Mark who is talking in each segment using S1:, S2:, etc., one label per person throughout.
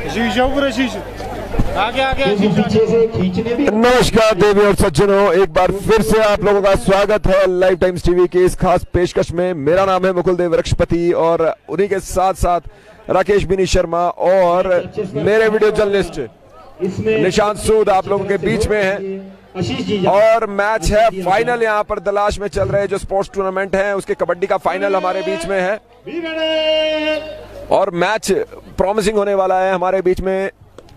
S1: नमस्कार देवी और सज्जनों, एक बार फिर से आप लोगों का स्वागत है लाइव टाइम्स टीवी की इस खास पेशकश में। मेरा नाम है मुकुल देव वृक्षपति और उन्हीं के साथ साथ राकेश बिनी शर्मा और मेरे वीडियो जर्नलिस्ट निशांत सूद आप लोगों के बीच में है। और मैच है फाइनल, यहाँ पर दलाश में चल रहे जो स्पोर्ट्स टूर्नामेंट है उसके कबड्डी का फाइनल हमारे बीच में है और मैच प्रॉमिसिंग होने वाला है। हमारे बीच में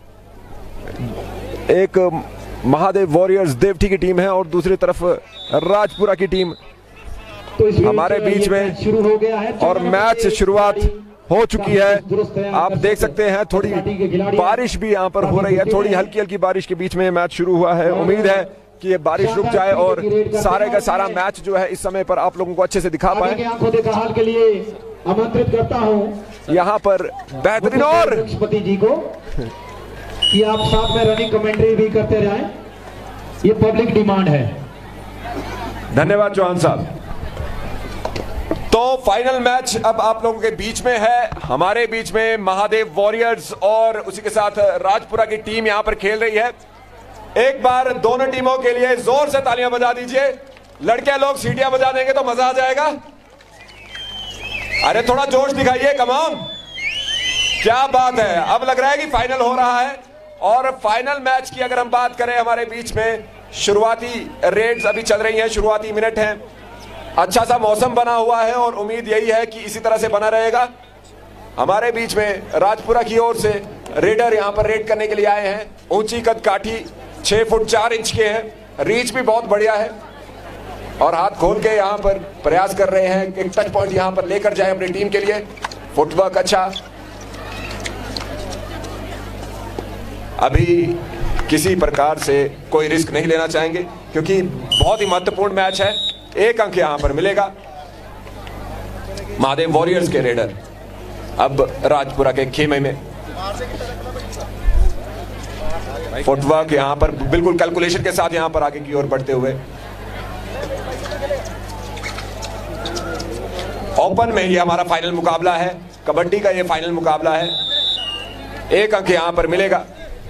S1: एक महादेव वॉरियर्स देवठी की टीम है और दूसरी तरफ राजपुरा की टीम हमारे बीच में शुरू हो गया है और मैच शुरुआत हो चुकी है। आप देख सकते हैं थोड़ी बारिश भी यहाँ पर हो रही है, थोड़ी हल्की हल्की बारिश के बीच में मैच शुरू हुआ है। उम्मीद है कि ये बारिश रुक जाए और सारे का सारा मैच जो है इस समय पर आप लोगों को अच्छे से दिखा पाए।
S2: के लिए आमंत्रित करता हूँ
S1: यहाँ पर बेहतरीन और
S2: जी को कि आप साथ में रनिंग कमेंट्री भी करते रहें, ये पब्लिक डिमांड है।
S1: धन्यवाद चौहान साहब। तो फाइनल मैच अब आप लोगों के बीच में है। हमारे बीच में महादेव वॉरियर्स और उसी के साथ राजपुरा की टीम यहां पर खेल रही है। एक बार दोनों टीमों के लिए जोर से तालियां बजा दीजिए। लड़के लोग सीटियां बजा देंगे तो मजा आ जाएगा। अरे थोड़ा जोश दिखाइए, कम ऑन, क्या बात है। अब लग रहा है कि फाइनल हो रहा है। और फाइनल मैच की अगर हम बात करें, हमारे बीच में शुरुआती रेड्स अभी चल रही हैं, शुरुआती मिनट हैं। अच्छा सा मौसम बना हुआ है और उम्मीद यही है कि इसी तरह से बना रहेगा। हमारे बीच में राजपुरा की ओर से रेडर यहां पर रेड करने के लिए आए हैं। ऊंची कद काठी 6 फुट 4 इंच के हैं, रीच भी बहुत बढ़िया है और हाथ खोल के यहां पर प्रयास कर रहे हैं कि एक टच पॉइंट यहां पर लेकर जाए अपनी टीम के लिए। फुटवर्क अच्छा। अभी किसी प्रकार से कोई रिस्क नहीं लेना चाहेंगे क्योंकि बहुत ही महत्वपूर्ण मैच है। 1 अंक यहां पर मिलेगा महादेव वॉरियर्स के रेडर अब राजपुरा के खेमे में। फुटवर्क यहां पर बिल्कुल कैलकुलेशन के साथ यहां पर आगे की ओर बढ़ते हुए। ओपन में ये हमारा फाइनल मुकाबला है, कबड्डी का ये फाइनल मुकाबला है। 1 अंक यहां पर मिलेगा।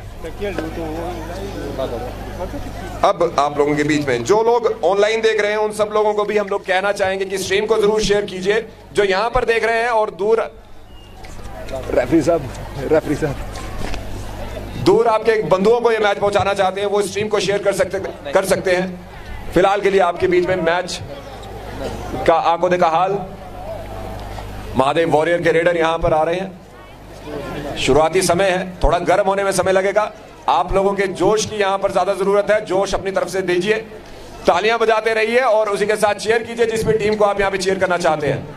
S1: अब आप लोगों के बीच में जो लोग ऑनलाइन देख रहे हैं उन सब लोगों को भी हम लोग कहना चाहेंगे कि स्ट्रीम को जरूर शेयर कीजिए। जो यहां पर देख रहे हैं और दूर रेफरी साहब दूर आपके बंधुओं को ये मैच पहुंचाना चाहते हैं, वो स्ट्रीम को शेयर कर सकते हैं। फिलहाल के लिए आपके बीच में मैच का आंखों देखा हाल। महादेव वॉरियर के रेडर यहां पर आ रहे हैं। शुरुआती समय है, थोड़ा गर्म होने में समय लगेगा। आप लोगों के जोश की यहां पर ज्यादा जरूरत है। जोश अपनी तरफ से दीजिए, तालियां बजाते रहिए और उसी के साथ चीयर कीजिए जिस भी टीम को आप यहां पे चीयर करना चाहते हैं।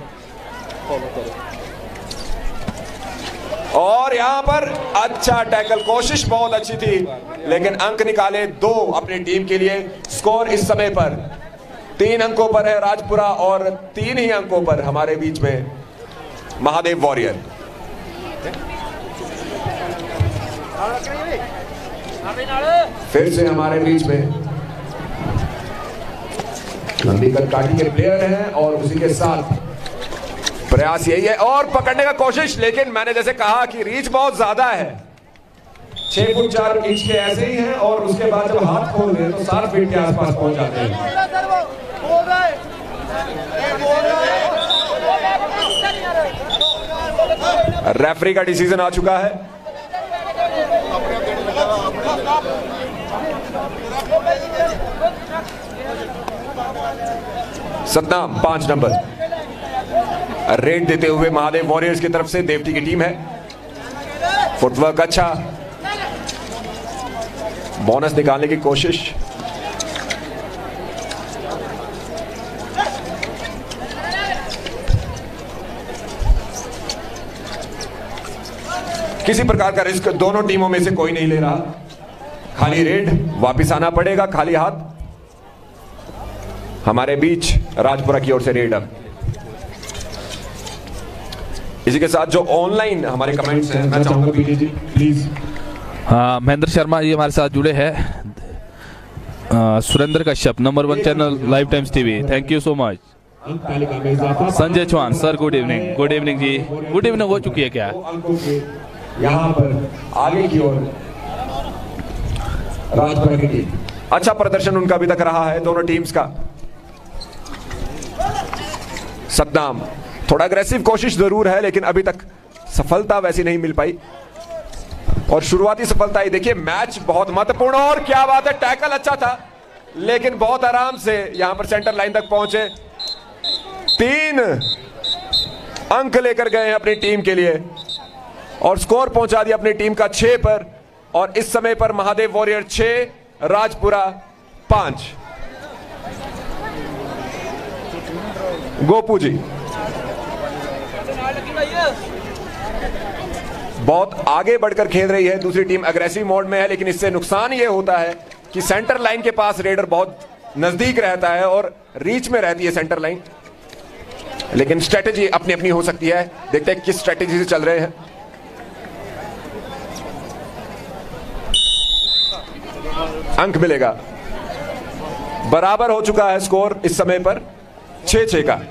S1: और यहां पर अच्छा टैकल, कोशिश बहुत अच्छी थी लेकिन अंक निकाले 2 अपनी टीम के लिए। स्कोर इस समय पर 3 अंकों पर है राजपुरा और 3 ही अंकों पर हमारे बीच में महादेव वॉरियर। फिर से हमारे बीच में लंबी कद काठी के प्लेयर हैं और उसी के साथ प्रयास यही है और पकड़ने का कोशिश, लेकिन मैंने जैसे कहा कि रीच बहुत ज्यादा है। 6 फुट 4 इंच के ऐसे ही हैं और उसके बाद जब हाथ खोल रहे हैं तो 7 फीट के आसपास पहुंच जाते हैं। रेफरी का डिसीजन आ चुका है। सतनाम 5 नंबर रेड देते हुए महादेव वॉरियर्स की तरफ से देवटी की टीम है। फुटवर्क अच्छा, बोनस निकालने की कोशिश। किसी प्रकार का रिस्क दोनों टीमों में से कोई नहीं ले रहा। खाली रेड, वापिस आना पड़ेगा खाली हाथ। हमारे बीच राजपुरा की ओर से रेड। अब इसी के साथ जो ऑनलाइन हमारे कमेंट्स हैं मैं चाहूंगा प्लीज।
S3: महेंद्र शर्मा जी हमारे साथ जुड़े हैं। Surendra Kashyap number 1 channel live times TV, thank you so much. Sanjay Chauhan sir good evening. Good evening ji, good evening हो चुकी है क्या?
S1: यहां पर आगे की ओर राजपुरा की टीम। अच्छा प्रदर्शन उनका अभी तक रहा है दोनों टीम्स का। सद्दाम थोड़ा अग्रेसिव कोशिश जरूर है, लेकिन अभी तक सफलता वैसी नहीं मिल पाई। और शुरुआती सफलता ही देखिए, मैच बहुत महत्वपूर्ण। और क्या बात है, टैकल अच्छा था, लेकिन बहुत आराम से यहां पर सेंटर लाइन तक पहुंचे। 3 अंक लेकर गए हैं अपनी टीम के लिए और स्कोर पहुंचा दिया अपनी टीम का 6 पर। और इस समय पर महादेव वॉरियर 6, राजपुरा 5। गोपू जी बहुत आगे बढ़कर खेल रही है, दूसरी टीम अग्रेसिव मोड में है, लेकिन इससे नुकसान यह होता है कि सेंटर लाइन के पास रेडर बहुत नजदीक रहता है और रीच में रहती है सेंटर लाइन। लेकिन स्ट्रेटेजी अपनी अपनी हो सकती है, देखते हैं किस स्ट्रेटेजी से चल रहे हैं। अंक मिलेगा, बराबर हो चुका है स्कोर इस समय पर 6-6 का।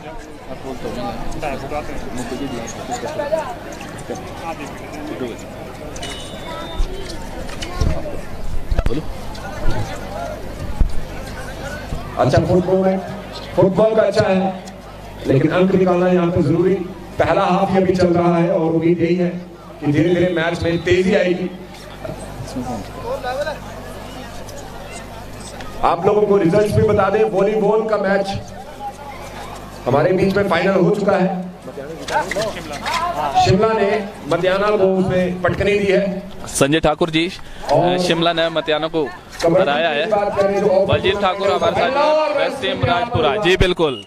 S1: अच्छा फुटबॉल का अच्छा है, लेकिन अंक निकालना यहाँ पे जरूरी। पहला हाफ अभी चल रहा है और उम्मीद यही है कि धीरे धीरे मैच में तेजी आएगी। आप लोगों को रिजल्ट्स भी बता दें, वॉलीबॉल का मैच हमारे बीच में फाइनल हो चुका है। शिमला ने मतियाना को उसमें पटकनी दी है।
S3: संजय ठाकुर जी, शिमला ने मतियाना को हराया है। बलजीत ठाकुर हमारे साथ, वेस्ट टीम राजपुरा जी बिल्कुल।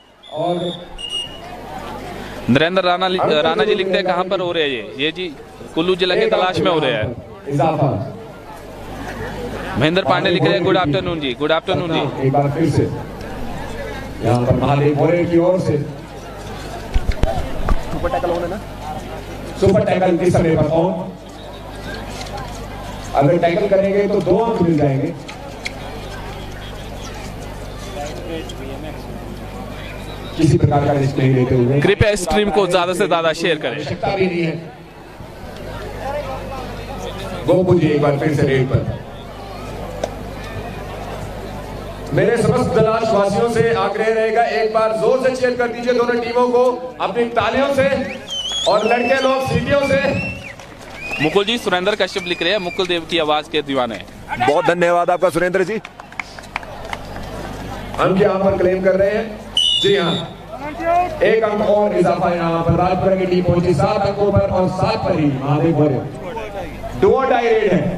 S3: नरेंद्र राणा जी लिखते हैं कहां पर हो रहे हैं ये जी कुल्लू जिला के तलाश में हो रहे हैं। महेंद्र पांडे लिख रहे हैं good afternoon ji, good afternoon ji.
S1: एक बार फिर से यहाँ पर महादेव वॉरियर की ओर से सुपर टैकल होने ना, सुपर टैकल इस समय पर ऑन। अगर टैकल करेंगे तो 2 अंक मिल जाएंगे। किसी प्रकार का रिस्क नहीं लेते हुए
S3: कृपया स्ट्रीम को ज्यादा से ज्यादा शेयर करें।
S1: आवश्यकता भी नहीं है। गोपू जी एक बार फिर से रेड पर। मेरे समस्त दलाश वासियों से आग्रह रहेगा, एक बार जोर से चेयर कर दीजिए दोनों टीमों को अपनी तालियों से, और लड़के लोग सीटियों से।
S3: मुकुल जी, सुरेंद्र कश्यप लिख रहे हैं मुकुल देव की आवाज के दीवाने।
S1: बहुत धन्यवाद आपका सुरेंद्र जी। अंक यहाँ पर क्लेम कर रहे हैं। जी हाँ, 1 अंक और इजाफा यहाँ पर राजपुरा की टीम पहुंची 7 अंकों पर, और 7 पर ही महादेव वॉरियर। 2 टाई रेड है।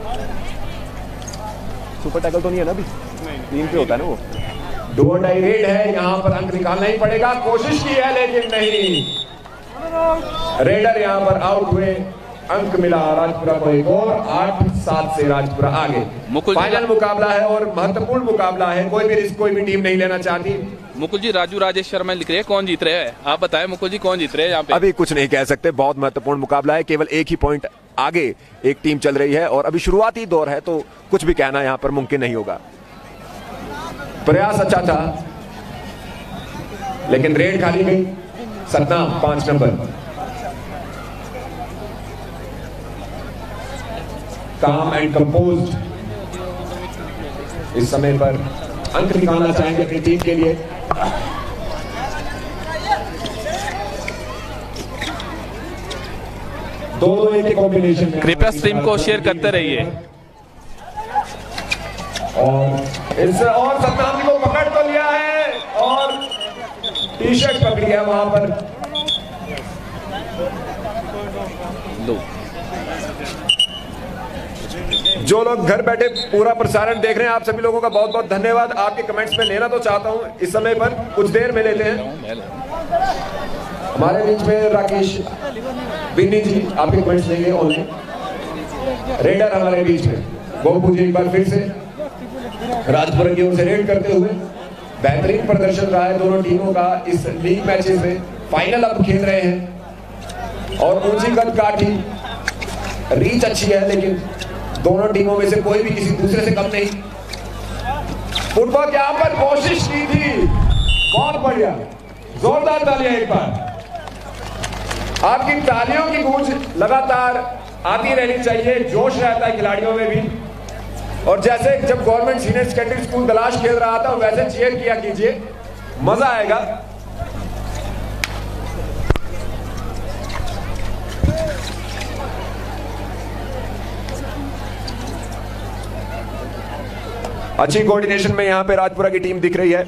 S1: सुपर टैकल तो नहीं है ना अभी, 3 पे होता है ना वो। 2 टाई रेड है, यहाँ पर अंक निकालना ही पड़ेगा। कोशिश की है लेकिन नहीं, रेडर यहाँ पर आउट हुए। अंक मिला राजपुरा को एक और, 8-7 से राजपुरा आगे। फाइनल मुकाबला है और महत्वपूर्ण मुकाबला है, कोई भी रिस्क कोई भी टीम नहीं लेना चाहती।
S3: मुकुल जी, राजू राजेश शर्मा लिख रहे हैं कौन जीत रहे हैं, आप बताएं मुकुल जी कौन जीत रहे हैं यहाँ पे।
S1: अभी कुछ नहीं कह सकते, बहुत महत्वपूर्ण मुकाबला है, केवल एक ही पॉइंट आगे एक टीम चल रही है और अभी शुरुआती दौर है, तो कुछ भी कहना यहाँ पर मुमकिन नहीं होगा। प्रयास अच्छा था लेकिन रेड खाली गई। Satnam 5 number. Calm and composed इस समय पर अंक निकालना चाहेंगे अपनी टीम के लिए। दोनों एक कॉम्बिनेशन में।
S3: कृपया स्ट्रीम को शेयर करते रहिए।
S1: और सतनाम जी को पकड़ तो लिया है और टी शर्ट पकड़ी है वहां पर। जो लोग घर बैठे पूरा प्रसारण देख रहे हैं, आप सभी लोगों का बहुत बहुत धन्यवाद। आपके कमेंट्स में लेना तो चाहता हूं इस समय पर, कुछ देर में लेते हैं। हमारे बीच में राकेश बिन्नी जी, आपके कमेंट्स लेंगे ऑनलाइन। रेडर हमारे बीच में गोपू जी एक बार फिर से राजपुरा की ओर से रेड करते हुए। बेहतरीन प्रदर्शन रहा है दोनों टीमों का इस लीग मैचेस में। फाइनल अब खेल रहे हैं और ऊंची कद काठी, रीच अच्छी है, लेकिन दोनों टीमों में से कोई भी किसी दूसरे से कम नहीं। फुटबॉल यहाँ पर कोशिश की थी, बहुत बढ़िया, जोरदार तालियां एक बार। आपकी तालियों की गूंज लगातार आती रहनी चाहिए, जोश रहता है खिलाड़ियों में भी। और जैसे जब government senior secondary school Dalash खेल रहा था वैसे चीयर किया कीजिए, मजा आएगा। अच्छी कोऑर्डिनेशन में यहां पे राजपुरा की टीम दिख रही है।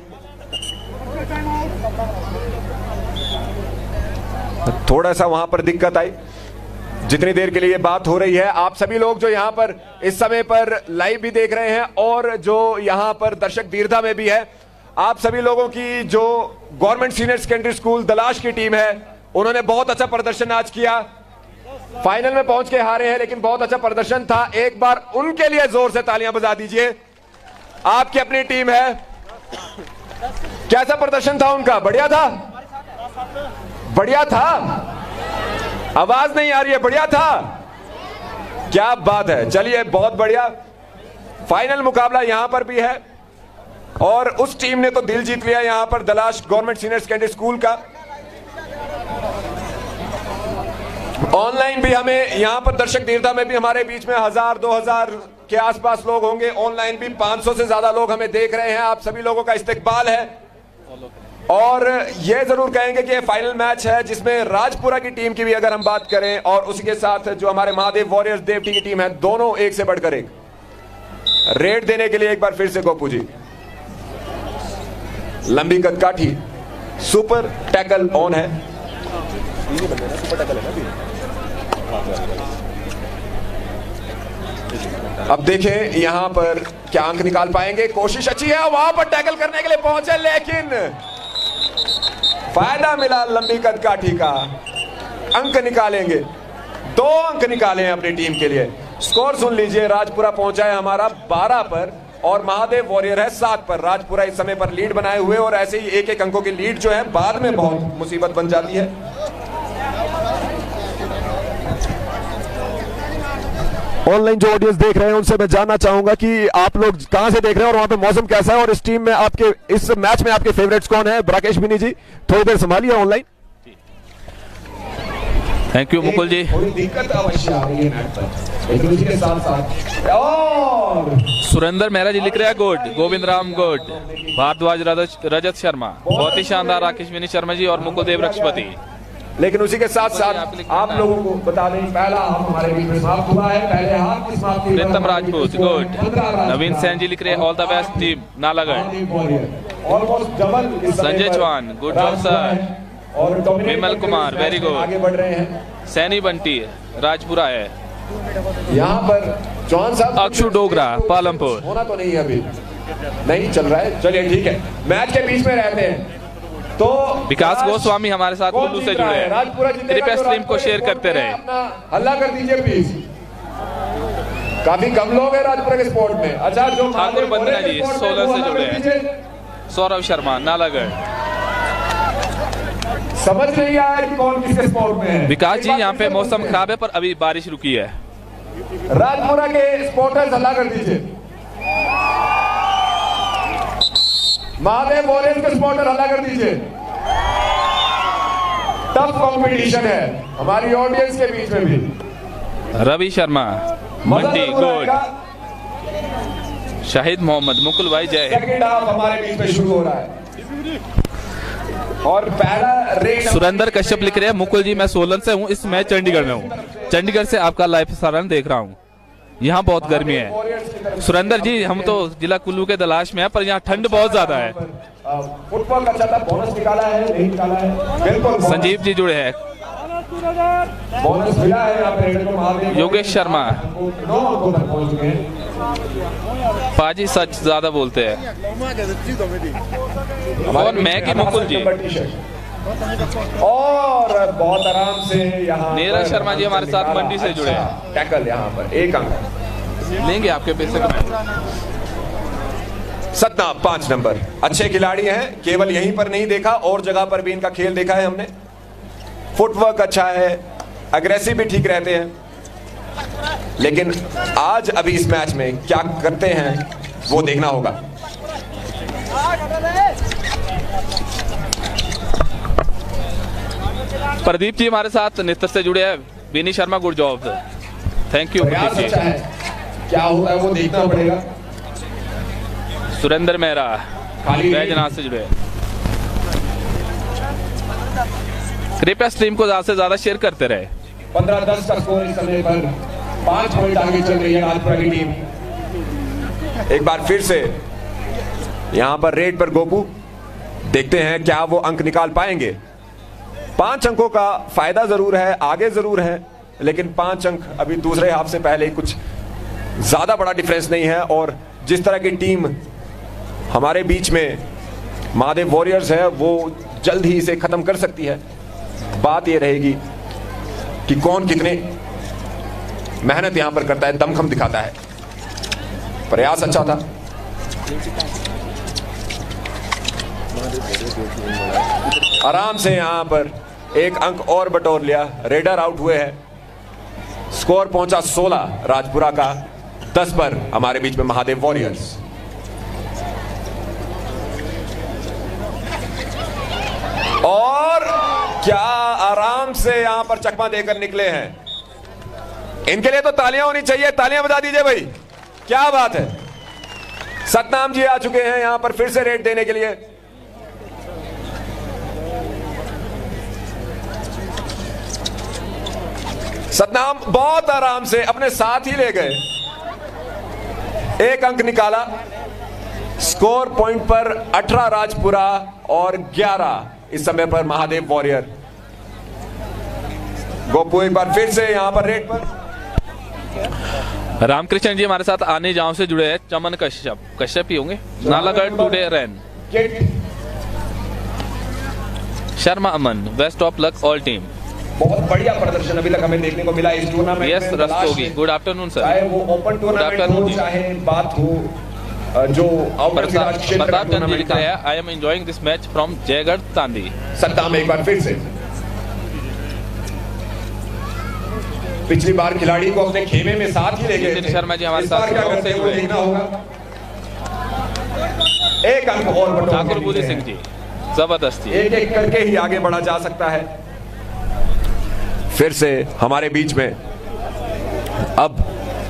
S1: थोड़ा सा वहां पर दिक्कत आई जितनी देर के लिए बात हो रही है। आप सभी लोग जो यहां पर इस समय पर लाइव भी देख रहे हैं और जो यहां पर दर्शक दीर्घा में भी है, आप सभी लोगों की जो government senior secondary school Dalash की टीम है उन्होंने बहुत अच्छा प्रदर्शन आज किया। फाइनल में पहुंच के हारे हैं लेकिन बहुत अच्छा प्रदर्शन था। एक बार उनके लिए जोर से तालियां बजा दीजिए। आपकी अपनी टीम है, कैसा प्रदर्शन था उनका? बढ़िया था, बढ़िया था, आवाज नहीं आ रही है, बढ़िया था, क्या बात है। चलिए बहुत बढ़िया। फाइनल मुकाबला यहां पर भी है और उस टीम ने तो दिल जीत लिया यहां पर Dalash government senior secondary school का। ऑनलाइन भी हमें यहां पर दर्शक दीर्घा में भी हमारे बीच में 1000-2000 के आसपास लोग होंगे। ऑनलाइन भी 500 से ज्यादा लोग हमें देख रहे हैं। आप सभी लोगों का इस्तकबाल है और ये जरूर कहेंगे कि ये फाइनल मैच है जिसमें राजपुरा की टीम की भी अगर हम बात करें और उसी के साथ जो हमारे महादेव वॉरियर्स देवटी की टीम है, दोनों एक से बढ़कर एक। रेड देने के लिए एक बार फिर से गोपू जी, लंबी कदकाठी, सुपर टैकल ऑन है। अब देखें यहां पर क्या अंक निकाल पाएंगे। कोशिश अच्छी है, वहां पर टैकल करने के लिए पहुंचे लेकिन फायदा मिला लंबी कदकाठी का। अंक निकालेंगे, 2 अंक निकाले हैं अपनी टीम के लिए। स्कोर सुन लीजिए, राजपुरा पहुंचा है हमारा 12 पर और महादेव वॉरियर है 7 पर। राजपुरा इस समय पर लीड बनाए हुए और ऐसे ही एक एक अंकों की लीड जो है बाद में बहुत मुसीबत बन जाती है। ऑनलाइन जो ऑडियंस देख रहे हैं उनसे मैं जानना चाहूंगा कि आप लोग कहां से देख रहे हैं और वहां पे मौसम कैसा है और इस टीम में आपके, इस मैच में आपके फेवरेट्स कौन है? राकेश बिनी जी थोड़ी देर संभालिए online.
S3: Thank you Mukul ji.
S1: थोड़ी दिक्कत अवश्य आ रही है मैच पर, लेकिन उसी के साथ साथ और
S3: सुरेंद्र मेहरा जी लिख रहे हैं गुड, गोविंद राम गुड, भारद्वाज रजत शर्मा बहुत ही शानदार, राकेश बिनी शर्मा जी और मुकुल देव रक्षपति।
S1: लेकिन उसी के साथ साथ आप लोगों को बता दें पहला हाफ हमारे बीच में समाप्त हुआ है। पहले हाफ की समाप्ति
S3: प्रीतम राजपूत गुड, नवीन सैन जी लिख रहे हैं all the best team Nalagarh.
S1: Almost double
S3: Sanjay Chauhan good job sir.
S1: और
S3: विमल कुमार वेरी गुड,
S1: आगे बढ़ रहे हैं।
S3: सैनी बंटी राजपुरा है
S1: यहाँ पर चौहान साहब।
S3: अक्षु डोगरा पालमपुर।
S1: होना तो नहीं है अभी, नहीं चल रहा है, चलिए ठीक है, मैच के बीच में रहते हैं। तो
S3: विकास गोस्वामी हमारे साथ कुल्लू से जुड़े हैं, कृपया स्ट्रीम को शेयर करते रहे।
S1: हल्ला कर दीजिए प्लीज, काफी कम लोग हैं राजपुरा के स्पोर्ट में। अच्छा जो
S3: ठाकुर बंदना जी 16 से जुड़े हैं, सौरभ शर्मा नालागढ़।
S1: समझ नहीं आया कि कौन किसके स्पोर्ट में है।
S3: विकास जी यहाँ पे मौसम खराब है पर अभी बारिश रुकी है।
S1: राजपुरा के स्पोर्टर्स हल्ला कर दीजिए। महादेव वॉरियर्स के सपोर्टर हल्ला कर दीजिए। टफ कंपटीशन है हमारी ऑडियंस के बीच में भी।
S3: रवि शर्मा मंडी गुड, शाहिद मोहम्मद मुकुल भाई जय।
S1: सेकंड हाफ हमारे बीच में शुरू हो रहा है और पहला रेड।
S3: सुरेंद्र कश्यप लिख रहे हैं मुकुल जी मैं सोलन से हूँ, इस मैच चंडीगढ़ में हूँ, चंडीगढ़ से आपका लाइव प्रसारण देख रहा हूँ, यहाँ बहुत गर्मी है। सुरेंद्र जी हम तो जिला कुल्लू के दलाश में है पर यहाँ ठंड बहुत ज्यादा है।
S1: फुटबॉल अच्छा था, बोनस निकाला है नहीं निकाला है? बिल्कुल
S3: संजीव जी जुड़े हैं,
S1: बोनस मिला है यहाँ पे।
S3: योगेश शर्मा पाजी सच ज्यादा बोलते हैं और मैं की मुकुल जी
S1: और बहुत आराम से यहाँ
S3: नीरज शर्मा जी हमारे साथ मंडी से जुड़े हैं।
S1: टैकल यहाँ पर 1 अंक
S3: लेंगे आपके पैसे का।
S1: सतना 5 नंबर, अच्छे खिलाड़ी हैं, केवल यहीं पर नहीं देखा और जगह पर भी इनका खेल देखा है हमने। फुटवर्क अच्छा है, अग्रेसिव भी ठीक रहते हैं, लेकिन आज अभी इस मैच में क्या करते हैं वो देखना होगा।
S3: प्रदीप जी हमारे साथ निस्तर से जुड़े हैं, Beni Sharma good job. Thank you
S1: Prayas
S3: Mukesh
S1: अच्छा
S3: जी।
S1: है, क्या होता है वो देखना पड़ेगा।
S3: सुरेंद्र मेहरा
S1: खाली
S3: बैजनाथ से जुड़े। कृपया स्ट्रीम को ज्यादा से ज्यादा शेयर करते रहे।
S1: 15-10 का स्कोर इस समय पर 5 पॉइंट आगे चल रही है राजपुरा की टीम। एक बार फिर से यहां पर रेड पर गोपू, देखते हैं क्या वो अंक निकाल पाएंगे। 5 अंकों का फायदा जरूर है, आगे जरूर है, लेकिन 5 अंक अभी दूसरे हाफ से पहले कुछ ज्यादा बड़ा डिफरेंस नहीं है। और जिस तरह की टीम हमारे बीच में महादेव वॉरियर्स है वो जल्द ही इसे खत्म कर सकती है। बात यह रहेगी कि कौन कितने मेहनत यहां पर करता है, दमखम दिखाता है। प्रयास अच्छा था। आराम से यहां पर एक अंक और बटोर लिया। रेडर आउट हुए हैं। स्कोर पहुंचा 16 राजपुरा का, 10 पर हमारे बीच में महादेव वॉरियर्स। और क्या आराम से यहां पर चकमा देकर निकले हैं। इनके लिए तो तालियां होनी चाहिए, तालियां बजा दीजिए भाई, क्या बात है। सतनाम जी आ चुके हैं यहां पर फिर से रेड देने के लिए। सतनाम बहुत आराम से अपने साथ ही ले गए, एक अंक निकाला। स्कोर पॉइंट पर 18 राजपुरा और 11 इस समय पर महादेव वॉरियर। गोपू एक बार फिर से यहां पर रेड पर।
S3: रामकृष्ण जी हमारे साथ आने जाओ से जुड़े हैं। चमन कश्यप ही होंगे। नालागढ़ टुडे रैन। Sharma Aman, best of luck all team.
S1: बहुत बढ़िया प्रदर्शन अभी तक हमें देखने को मिला इस tournament
S3: Yash Rastogi. Good afternoon sir.
S1: चाहे वो ओपन टूर्नामेंट हो, चाहे बात हो जो
S3: प्रताप चंद जी लिख रहे हैं, I am enjoying this match from Jaigarh Tandi.
S1: सत्ताम एक बार फिर से पिछली बार खिलाड़ी को अपने खेमे में साथ ही ले गए थे।
S3: शर्मा जी हमारे
S1: इस बार
S3: साथ
S1: क्या करते हैं वो देखना होगा। एक अंक और बटोर
S3: ठाकुर बुद्धि सिंह जी जबरदस्ती।
S1: एक एक करके ही आगे बढ़ा जा सकता है। फिर से हमारे बीच में अब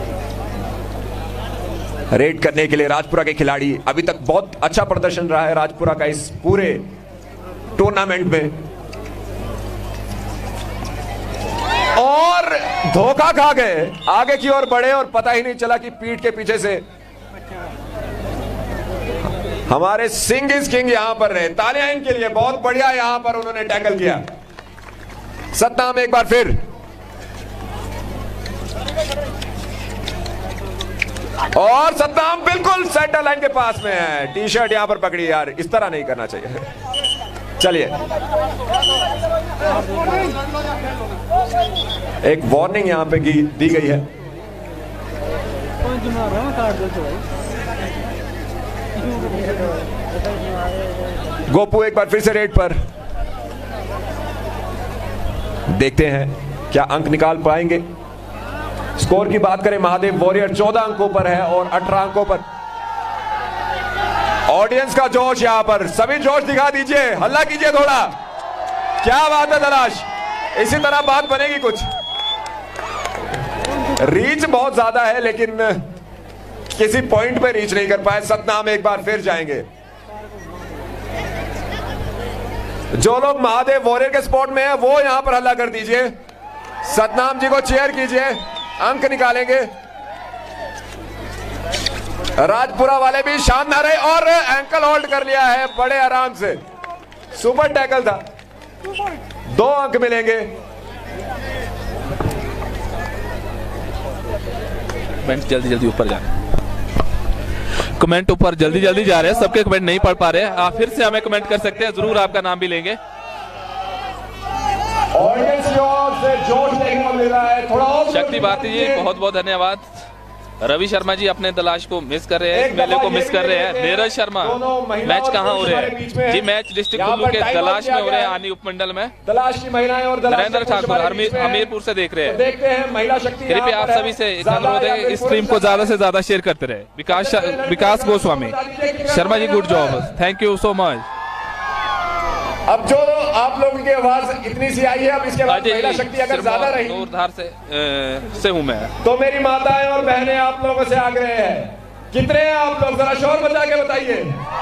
S1: रेड करने के लिए राजपुरा के खिलाड़ी। अभी तक बहुत अच्छा प्रदर्शन रहा है राजपुरा का इस पूरे टूर्नामेंट में, और धोखा खा गए। आगे की ओर बढ़े और पता ही नहीं चला कि पीठ के पीछे से हमारे सिंह इज किंग यहां पर रहे। तालियां इनके लिए, बहुत बढ़िया यहां पर उन्होंने टैकल किया। सतनाम एक बार फिर, और सतनाम बिल्कुल सेंटर लाइन के पास में है। टी शर्ट यहां पर पकड़ी यार, इस तरह नहीं करना चाहिए। चलिए एक वार्निंग यहां पे दी गई है। गोपू एक बार फिर से रेड पर। देखते हैं क्या अंक निकाल पाएंगे। स्कोर की बात करें, महादेव वॉरियर 14 अंकों पर है और 18 अंकों पर। ऑडियंस का जोश यहां पर, सभी जोश दिखा दीजिए, हल्ला कीजिए थोड़ा। क्या बात है दलाश, इसी तरह बात बनेगी कुछ। रीच बहुत ज्यादा है लेकिन किसी पॉइंट पे रीच नहीं कर पाए। सतनाम एक बार फिर जाएंगे। जो लोग महादेव वॉरियर के स्पॉट में है वो यहां पर हल्ला कर दीजिए। सतनाम जी को चेयर कीजिए, अंक निकालेंगे। राजपुरा वाले भी शानदार है और एंकल होल्ड कर लिया है बड़े आराम से। सुपर टैकल था। 2 अंक मिलेंगे।
S3: कमेंट जल्दी जल्दी ऊपर जा रहे हैं, कमेंट ऊपर जल्दी जल्दी जा रहे हैं, सबके कमेंट नहीं पढ़ पा रहे हैं। आप फिर से हमें कमेंट कर सकते हैं, जरूर आपका नाम भी लेंगे।
S1: ऑडियंस की ओर से जोश देखने को मिल रहा है, थोड़ा और
S3: शक्ति भारती जी बहुत बहुत धन्यवाद। रवि शर्मा जी अपने तलाश को मिस कर रहे हैं, इस मेले को मिस कर रहे हैं। नीरज शर्मा, मैच कहाँ हो रहे हैं जी? मैच डिस्ट्रिक्ट कुल्लू के तलाश में हो रहे हैं, आनी उपमंडल में।
S1: तलाश की महिलाएं और
S3: नरेंद्र ठाकुर हमीरपुर से देख रहे हैं।
S1: देखते हैं महिला शक्ति।
S3: कृपया आप सभी से अनुरोध है, इस स्ट्रीम को ज्यादा से ज्यादा शेयर करते रहे। Vikas Goswami, Sharma ji good job, thank you so much.
S1: अब जो आप लोगों की आवाज इतनी सी आई है, अब इसके बाद महिला शक्ति अगर ज्यादा रही,
S3: दूरधार से हूँ मैं,
S1: तो मेरी माताएं और बहनें आप लोगों से आग्रह है, कितने हैं आप लोग, जरा शोर मचा के बताइए।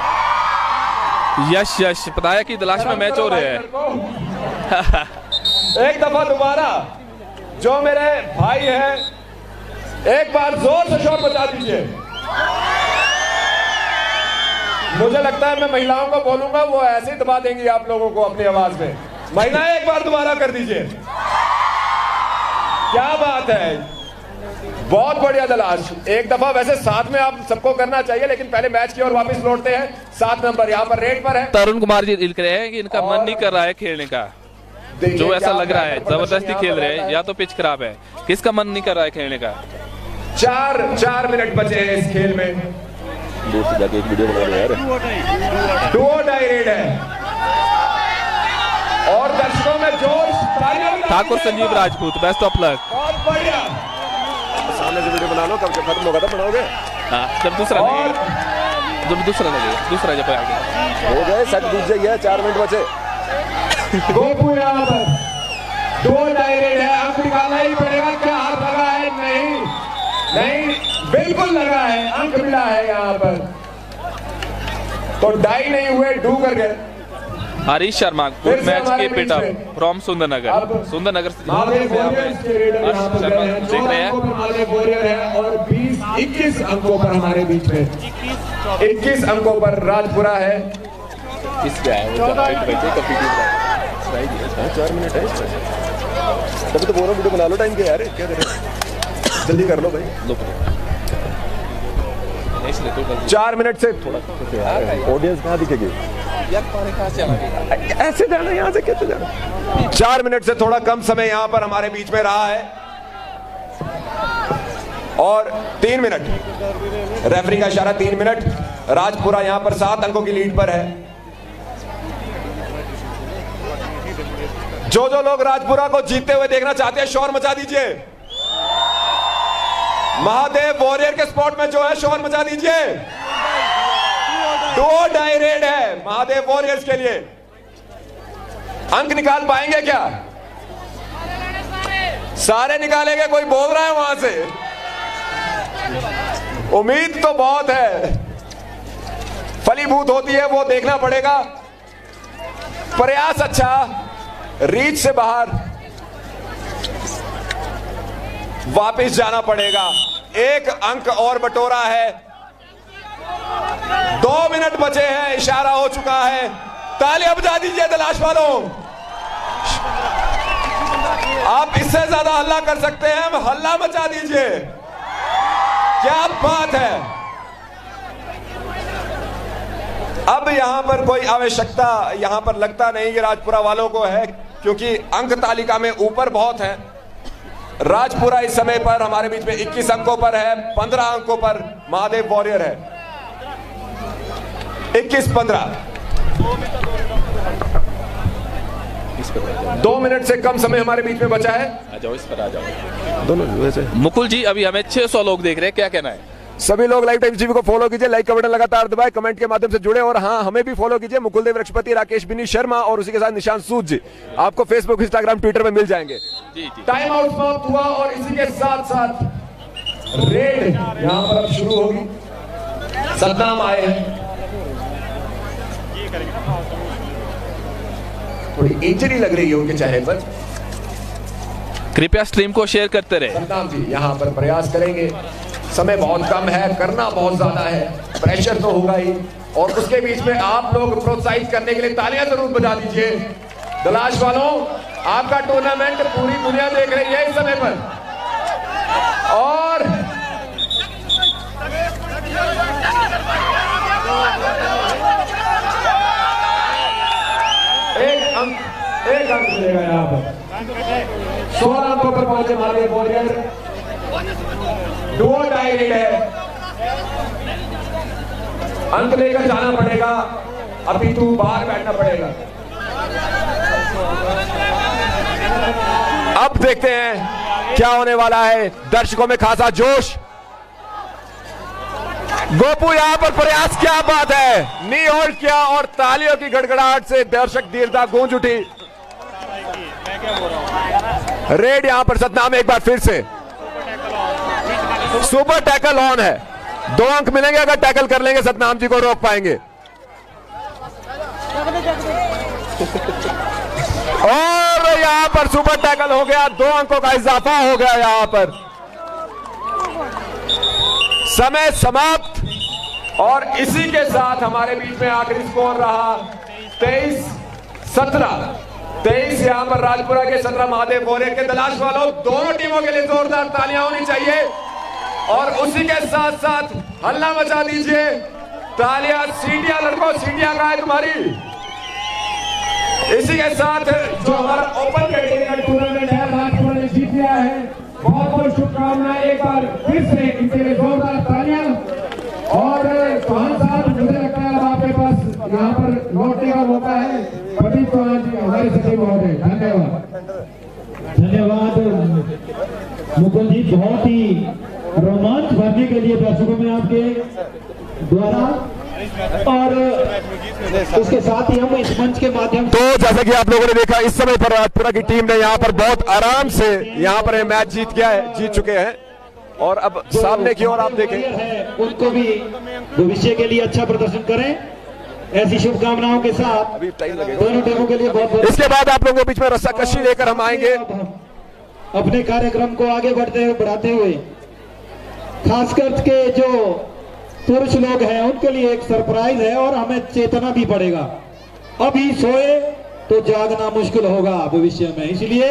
S3: यश यश पता है कि दलाश में मैच हो रहे हैं।
S1: एक दफा दोबारा जो मेरे भाई हैं, एक बार जोर से शोर मचा दीजिए। मुझे लगता है मैं महिलाओं को बोलूंगा, वो ऐसे ही दबा देंगी आप लोगों को अपनी आवाज में। महिलाएं एक बार दोबारा कर दीजिए। क्या बात है, बहुत बढ़िया दलाश। एक दफा वैसे साथ में आप सबको करना चाहिए, लेकिन पहले मैच की ओर वापस लौटते हैं। 7 नंबर यहाँ पर रेड पर है।
S3: तरुण कुमार जी लिख रहे हैं कि इनका मन नहीं कर रहा है खेलने का, जो ऐसा लग रहा है जबरदस्ती खेल रहे हैं, या तो पिच खराब है। किसका मन नहीं कर रहा है खेलने का?
S1: 4 मिनट बचे हैं इस खेल में।
S4: दूर से जाके एक वीडियो बना रहे यार।
S1: डू और डाई रेड है और दर्शकों में जोश।
S3: Thakur Sanjeev Rajput, best of luck.
S1: बहुत बढ़िया।
S4: सामने से वीडियो बना लो, कब खत्म होगा तब बनाओगे।
S3: हाँ, जब दूसरा लगेगा, जब आगे
S4: हो गए सेट दूसरे ही है, 4 मिनट बचे।
S1: गोपू यहाँ पर 2 डाई रेड है, अंक निकालना ही पड़ेगा। क्या हाथ लगा है? नहीं, बिल्कुल लगा है, अंक मिला है यहाँ पर। तो डाई नहीं हुए, डू कर गए।
S3: हरीश शर्मा, गुड मैच के पिट अप फ्रॉम सुंदरनगर से देख रहे हैं।
S1: और 20-21 अंकों पर हमारे बीच में 21 अंकों पर राजपुरा है।
S4: 4 मिनट है तभी तो बोल रहा, वीडियो बना लो टाइम के यार, क्या करें, जल्दी कर लो भाई।
S1: 4 मिनट से
S4: थोड़ा ऑडियंस कहाँ दिखेगी, ऐसे जाना, यहाँ से कैसे जाना।
S1: 4 मिनट से थोड़ा कम समय यहां पर हमारे बीच में रहा है। और 3 मिनट, रेफरी का इशारा 3 मिनट। राजपुरा यहां पर 7 अंकों की लीड पर है। जो लोग राजपुरा को जीतते हुए देखना चाहते हैं, शोर मचा दीजिए। महादेव वॉरियर के स्पॉट में जो है, शोर मचा दीजिए। 2 डाई रेड है महादेव वॉरियर्स के लिए। अंक निकाल पाएंगे क्या? सारे निकालेंगे, कोई बोल रहा है वहां से? उम्मीद तो बहुत है, फलीभूत होती है वो देखना पड़ेगा। प्रयास अच्छा, रीच से बाहर वापस जाना पड़ेगा। 1 अंक और बटोरा है। 2 मिनट बचे हैं, इशारा हो चुका है। तालियां बजा दीजिए दलाश वालों। आप इससे ज्यादा हल्ला कर सकते हैं, हल्ला मचा दीजिए। क्या बात है। अब यहां पर कोई आवश्यकता यहां पर लगता नहीं कि राजपुरा वालों को है, क्योंकि अंक तालिका में ऊपर बहुत है। राजपुरा इस समय पर हमारे बीच में 21 अंकों पर है, 15 अंकों पर महादेव वॉरियर है। 21-15। 2 मिनट से कम समय हमारे बीच में बचा है।
S3: आ जाओ, इस पर आ जाओ
S4: दोनों वैसे।
S3: मुकुल जी, अभी हमें 600 लोग देख रहे हैं, क्या कहना है?
S4: सभी लोग लाइव टाइम्स टीवी को फॉलो कीजिए, लाइक का बटन लगातार दबाएं, कमेंट के माध्यम से जुड़े, और हाँ, हमें भी फॉलो कीजिए। मुकुल देव वृक्षपति, राकेश बिनी शर्मा और उसी के साथ निशांत सूद जी आपको फेसबुक, इंस्टाग्राम, ट्विटर में मिल जाएंगे।
S3: जी।
S1: टाइम आउट समाप्त हुआ और इसी के साथ साथ रेड यहां पर अब शुरू होगी। सतनाम आए हैं, थोड़ी इंजरी लग रही है उनके चेहरे पर।
S3: कृपया स्ट्रीम को शेयर करते रहे।
S1: सतनाम जी यहां पर प्रयास करेंगे, समय बहुत कम है, करना बहुत ज्यादा है, प्रेशर तो होगा ही, और उसके बीच में आप लोग प्रोत्साहित करने के लिए तालियां जरूर बजा दीजिए। दलाश वालों, आपका टूर्नामेंट पूरी दुनिया देख रही है इस समय पर, और एक अंक मिलेगा यहाँ पर। 16 अंकों पर पहुंचे Mahadev warrior. Do or die raid है, अंक लेकर जाना पड़ेगा, अभी तू बाहर बैठना पड़ेगा। अब देखते हैं क्या होने वाला है। दर्शकों में खासा जोश।
S4: गोपू यहाँ पर प्रयास, क्या बात है, नी होल्ड किया और तालियों की गड़गड़ाहट से दर्शक दीर्घता गूंज उठी। रेड यहाँ पर सतनाम एक बार फिर से, सुपर टैकल ऑन है, 2 अंक मिलेंगे अगर टैकल कर लेंगे, सतनाम जी को रोक पाएंगे। और यहां पर सुपर टैकल हो गया, 2 अंकों का इजाफा हो गया। यहां पर समय समाप्त और इसी के साथ हमारे बीच में आखिरी स्कोर रहा 23-17। 23 यहां पर राजपुरा के 17 महादेव बोरे के। दलाश वालों, दोनों टीमों के लिए जोरदार तालियां होनी चाहिए और उसी के साथ साथ हल्ला मचा दीजिए। तालियां, सीटियां लड़कों, सीटियां कहां है तुम्हारी? इसी के साथ जो हमारा ओपन कैटेगरी का टूर्नामेंट है राजपुरा ने जीत लिया है। बहुत बहुत शुभकामनाएं एक बार फिर से इनके लिए जोरदार तालियां। और चौहान साहब, मुझे लगता है अब आपके पास यहाँ पर लौटने का मौका है। प्रदीप चौहान जी हमारे सचिव महोदय, धन्यवाद।
S2: धन्यवाद मुकुल जी, बहुत ही रोमांच भरने के लिए दर्शकों में आपके द्वारा, और उसके साथ ही हम इस मंच के माध्यम
S4: तो जैसा कि आप लोगों ने देखा, इस समय पर राजपुरा की टीम ने यहाँ पर बहुत आराम से यहाँ पर मैच जीत चुके हैं। और अब सामने की ओर आप देखें,
S2: उनको भी भविष्य के लिए अच्छा प्रदर्शन करें, ऐसी शुभकामनाओं के साथ
S4: अभी टाइम लगेगा
S2: दोनों टीमों के लिए बहुत बहुत।
S4: इसके बाद आप लोगों के बीच में रस्साकशी लेकर हम आएंगे।
S2: अपने कार्यक्रम को आगे बढ़ाते हुए खासकर के जो पुरुष लोग हैं उनके लिए एक सरप्राइज है और हमें चेतना भी पड़ेगा। अभी सोए तो जागना मुश्किल होगा भविष्य में, इसलिए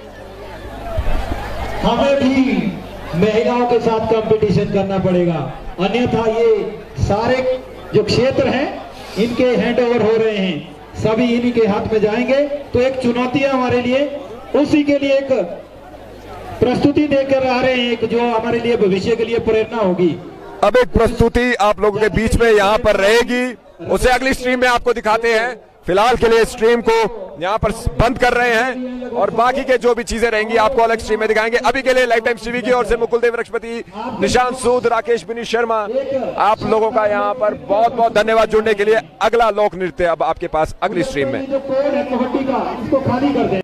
S2: हमें भी महिलाओं के साथ कंपटीशन करना पड़ेगा, अन्यथा ये सारे जो क्षेत्र हैं इनके हैंडओवर हो रहे हैं, सभी इन्हीं के हाथ में जाएंगे। तो एक चुनौती है हमारे लिए, उसी के लिए एक प्रस्तुति देकर आ रहे हैं, एक जो हमारे लिए भविष्य के लिए प्रेरणा होगी।
S4: अब एक प्रस्तुति आप लोगों के बीच में यहाँ पर रहेगी, उसे अगली स्ट्रीम में आपको दिखाते हैं। फिलहाल के लिए स्ट्रीम को यहाँ पर बंद कर रहे हैं और बाकी के जो भी चीजें रहेंगी आपको अलग स्ट्रीम में दिखाएंगे। अभी के लिए लाइफ टाइम टीवी की ओर से मुकुल देव वृक्षपति, निशांत सूद, राकेश बिनी शर्मा, आप लोगों का यहाँ पर बहुत बहुत धन्यवाद जुड़ने के लिए। अगला लोक नृत्य अब आपके पास अगली स्ट्रीम में।